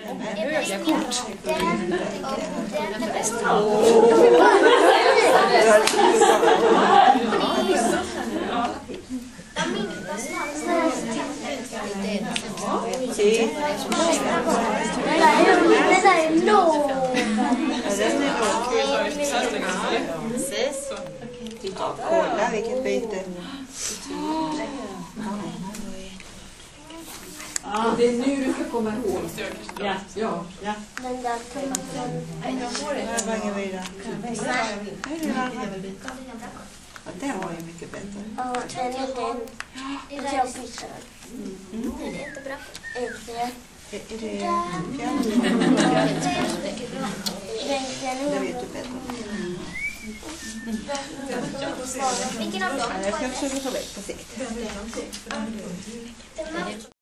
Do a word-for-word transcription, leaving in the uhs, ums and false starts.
Höga kort. Sí. Titta, kolla vilket byte. Ja, det är nu du ska komma ihåg. Ja, ja, ja. Den där tummen. Här var ingen vidare. Ja, den var ju mycket bättre. Ja, den är den. Jag fixar den. Det är inte bra. Inte. Är är det fjärde? Det vet du bättre. Vilken av dem? Jag ska försöka få väck på sikt.